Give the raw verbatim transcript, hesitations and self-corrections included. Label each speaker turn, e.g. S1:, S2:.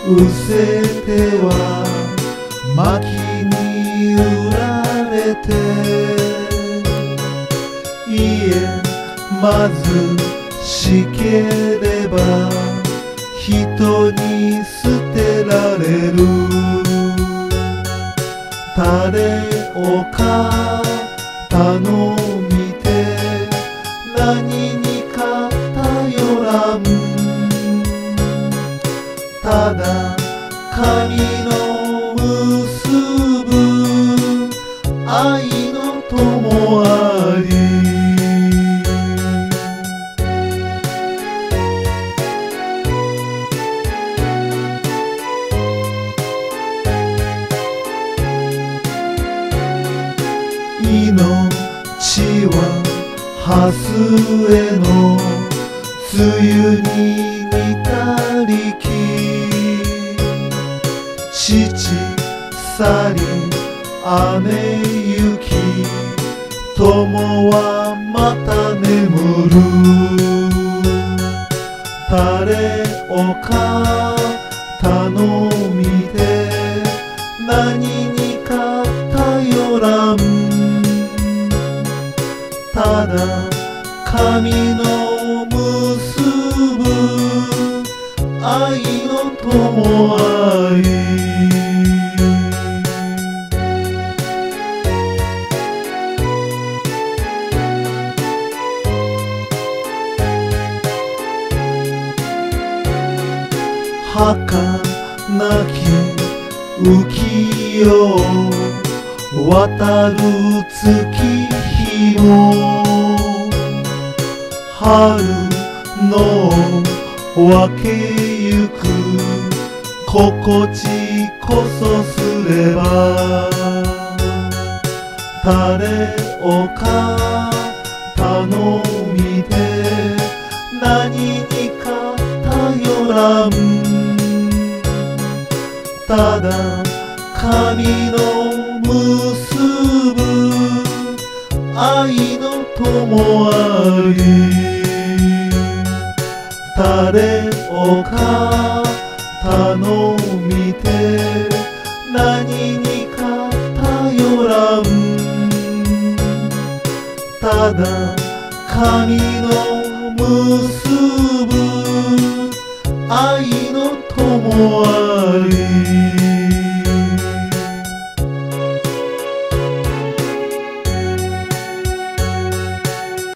S1: 失せては薪に売られて、いえ貧しければ人に捨てられる。誰をか頼みて何にか頼らん。ただ神の結ぶ愛の友あり。命はハスへの梅雨に似たりき。父去り雨雪、友はまた眠る。誰をか頼みて何にか頼らん。ただ神の結ぶ愛の友あり。儚き浮世を渡る月日も、春の分けゆく心地こそすれば、誰をか頼みて何にか頼らん。ただ神の結ぶ愛の友あり。誰をか頼みて何にか頼らん。ただ神の結ぶ愛の友あり。